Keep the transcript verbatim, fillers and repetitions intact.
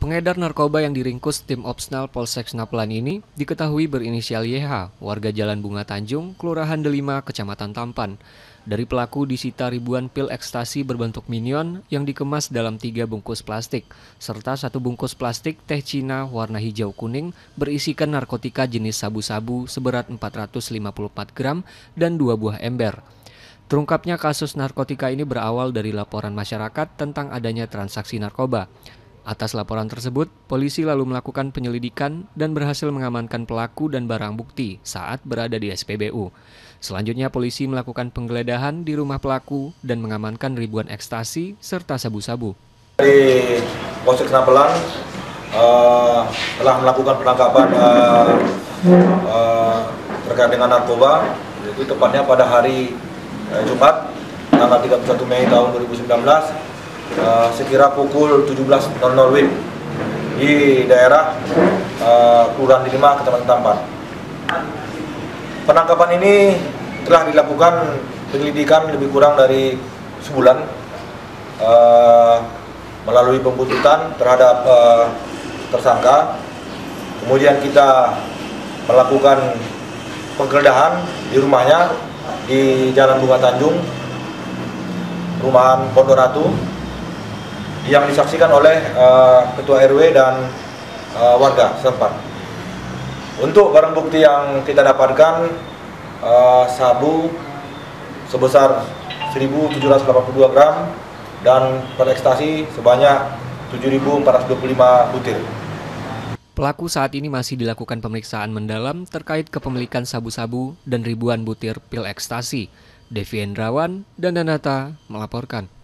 Pengedar narkoba yang diringkus tim Opsnal Polsek Napelan ini diketahui berinisial Y H, warga Jalan Bunga Tanjung, Kelurahan Delima, Kecamatan Tampan. Dari pelaku disita ribuan pil ekstasi berbentuk minion yang dikemas dalam tiga bungkus plastik, serta satu bungkus plastik teh Cina warna hijau kuning berisikan narkotika jenis sabu-sabu seberat empat ratus lima puluh empat gram dan dua buah ember. Terungkapnya kasus narkotika ini berawal dari laporan masyarakat tentang adanya transaksi narkoba. Atas laporan tersebut, polisi lalu melakukan penyelidikan dan berhasil mengamankan pelaku dan barang bukti saat berada di S P B U. Selanjutnya, polisi melakukan penggeledahan di rumah pelaku dan mengamankan ribuan ekstasi serta sabu-sabu. Di Polsek Napelan uh, telah melakukan penangkapan uh, uh, terkait dengan narkoba, itu tepatnya pada hari uh, Jumat, tanggal tiga puluh satu Mei tahun dua ribu sembilan belas. Uh, sekira pukul tujuh belas W I B di daerah uh, Kelurahan Delima, Kecamatan Tampan. Penangkapan ini telah dilakukan penyelidikan lebih kurang dari sebulan uh, melalui pembuntutan terhadap uh, tersangka. Kemudian kita melakukan penggeledahan di rumahnya di Jalan Bunga Tanjung, Perumahan Pondok Ratu, yang disaksikan oleh uh, Ketua R W dan uh, warga setempat. Untuk barang bukti yang kita dapatkan, uh, sabu sebesar seribu tujuh ratus delapan puluh dua gram dan pil ekstasi sebanyak tujuh ribu empat ratus dua puluh lima butir. Pelaku saat ini masih dilakukan pemeriksaan mendalam terkait kepemilikan sabu-sabu dan ribuan butir pil ekstasi. Devi Endrawan dan Danata melaporkan.